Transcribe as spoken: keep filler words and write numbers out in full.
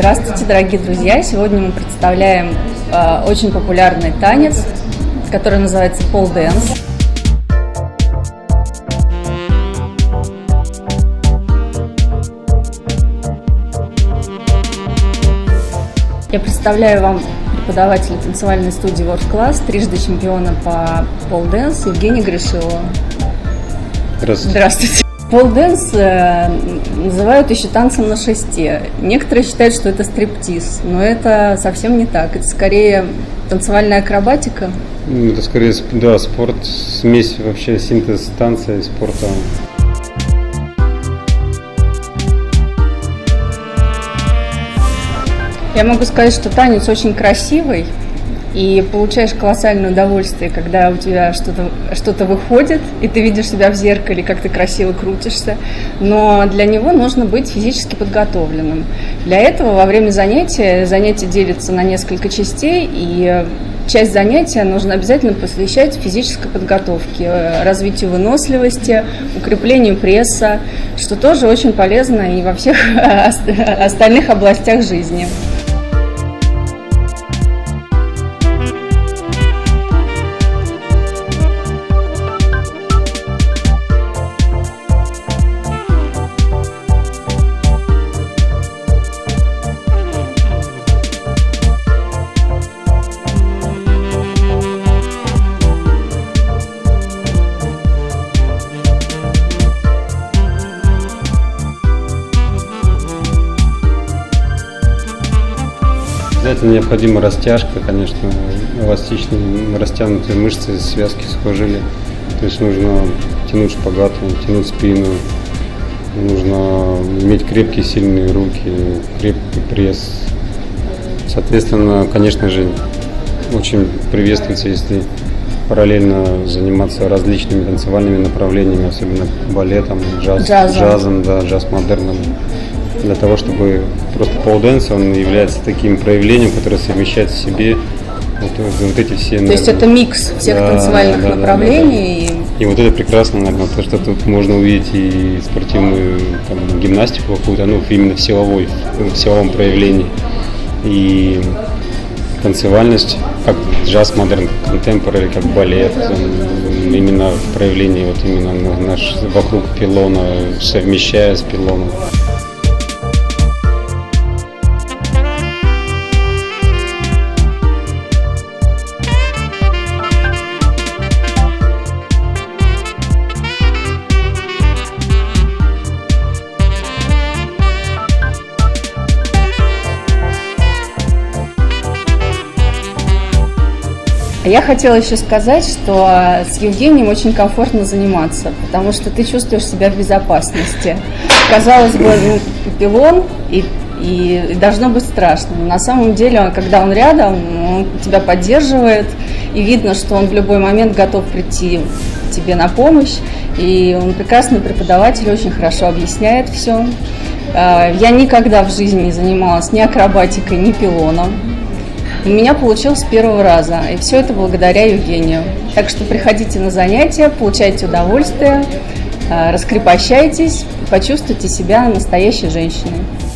Здравствуйте, дорогие друзья! Сегодня мы представляем э, очень популярный танец, который называется Pole Dance. Я представляю вам преподавателя танцевальной студии World Class, трижды чемпиона по Pole Dance Евгения Гришилова. Здравствуйте. Здравствуйте. Pole Dance э, называют еще танцем на шесте. Некоторые считают, что это стриптиз, но это совсем не так. Это скорее танцевальная акробатика. Это скорее, да, спорт, смесь вообще, синтез танца и спорта. Я могу сказать, что танец очень красивый, и получаешь колоссальное удовольствие, когда у тебя что-то что-то выходит, и ты видишь себя в зеркале, как ты красиво крутишься. Но для него нужно быть физически подготовленным. Для этого во время занятия, занятие делится на несколько частей, и часть занятия нужно обязательно посвящать физической подготовке, развитию выносливости, укреплению пресса, что тоже очень полезно и во всех остальных областях жизни. Обязательно необходима растяжка, конечно, эластичные, растянутые мышцы, связки, сухожилия. То есть нужно тянуть шпагат, тянуть спину, нужно иметь крепкие, сильные руки, крепкий пресс. Соответственно, конечно же, очень приветствуется, если параллельно заниматься различными танцевальными направлениями, особенно балетом, джаз, джазом, джазом, да, джаз-модерном. Для того, чтобы просто Pole Dance, он является таким проявлением, которое совмещает в себе вот, вот эти все... То есть это микс всех да, танцевальных да, направлений. Да, да, да. И... и вот это прекрасно, наверное, то, что тут можно увидеть и спортивную там, гимнастику какую-то, ну, именно в силовой, в силовом проявлении. И танцевальность, как джаз, модерн, контемпорари, как балет, именно в проявлении вот именно наш, вокруг пилона, совмещая с пилоном. Я хотела еще сказать, что с Евгением очень комфортно заниматься, потому что ты чувствуешь себя в безопасности. Казалось бы, ну, пилон, и, и должно быть страшно. Но на самом деле, когда он рядом, он тебя поддерживает, и видно, что он в любой момент готов прийти тебе на помощь. И он прекрасный преподаватель, очень хорошо объясняет все. Я никогда в жизни не занималась ни акробатикой, ни пилоном. У меня получилось с первого раза, и все это благодаря Евгению. Так что приходите на занятия, получайте удовольствие, раскрепощайтесь, почувствуйте себя настоящей женщиной.